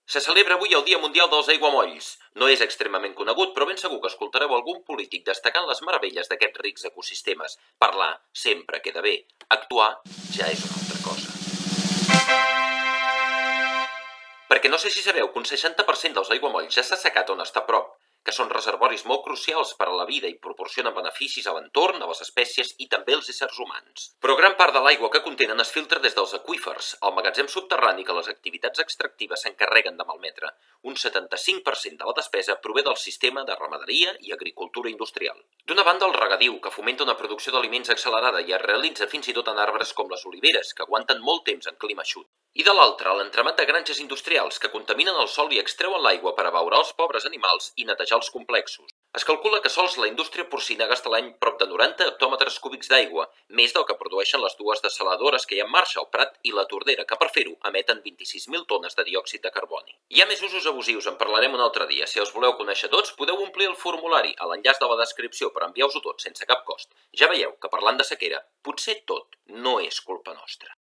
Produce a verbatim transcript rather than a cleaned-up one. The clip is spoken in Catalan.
Se celebra avui el Dia Mundial dels Aiguamolls. No és extremament conegut, però ben segur que escoltareu algun polític destacant les meravelles d'aquests rics ecosistemes. Parlar sempre queda bé. Actuar ja és una altra cosa. Perquè no sé si sabeu que un seixanta per cent dels aiguamolls ja s'ha assecat on està a prop, que són reservoris molt crucials per a la vida i proporcionen beneficis a l'entorn, a les espècies i també als éssers humans. Però gran part de l'aigua que contenen es filtra des dels aqüífers, el magatzem subterrani que les activitats extractives s'encarreguen de malmetre. Un setanta-cinc per cent de la despesa prové del sistema de ramaderia i agricultura industrial. D'una banda, el regadiu, que fomenta una producció d'aliments accelerada i es realitza fins i tot en arbres com les oliveres, que aguanten molt temps en clima eixut. I de l'altra, l'entramat de granges industrials que contaminen el sòl i extreuen l'aigua per abeurar els pobres animals i netejar els complexos. Es calcula que sols la indústria porcina gasta l'any prop de noranta hectòmetres cúbics d'aigua, més del que produeixen les dues dessaladores que hi ha en marxa, el Prat i la Tordera, que per fer-ho emeten vint-i-sis mil tones de diòxid de carboni. Hi ha més usos abusius, en parlarem un altre dia. Si els voleu conèixer tots, podeu omplir el formulari a l'enllaç de la descripció per enviar-vos-ho tot sense cap cost. Ja veieu que parlant de sequera, potser tot no és culpa nostra.